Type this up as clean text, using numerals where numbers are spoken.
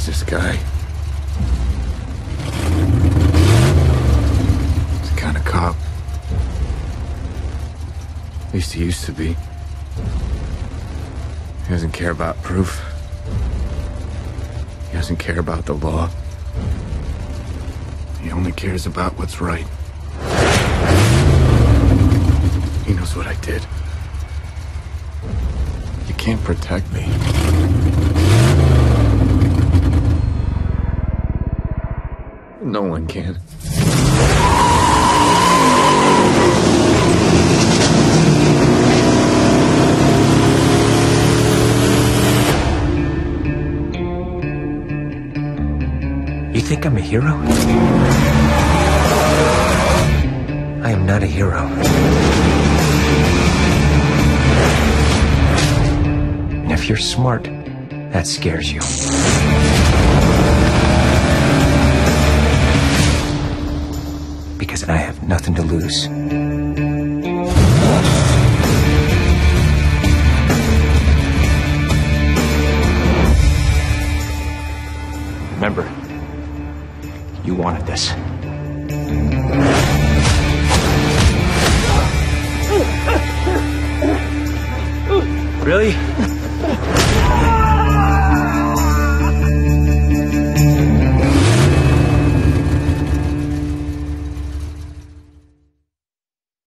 Who's this guy? He's the kind of cop. At least he used to be. He doesn't care about proof. He doesn't care about the law. He only cares about what's right. He knows what I did. You can't protect me. No one can. You think I'm a hero? I am not a hero. And if you're smart, that scares you. Because I have nothing to lose. Remember, you wanted this. Really?